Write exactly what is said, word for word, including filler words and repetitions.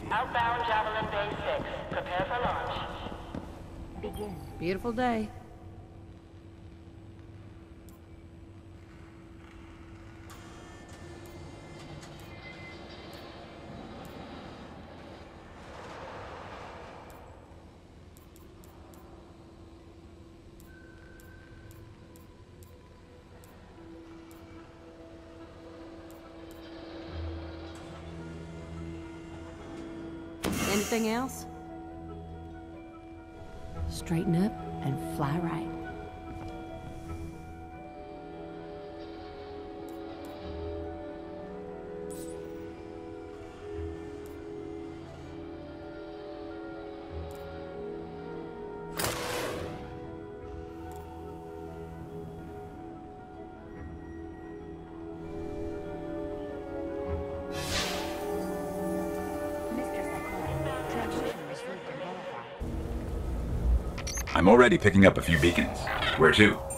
Outbound Javelin Bay six. Prepare for launch. Begin. Beautiful day. Anything else? Straighten up and fly right. I'm already picking up a few beacons. Where to?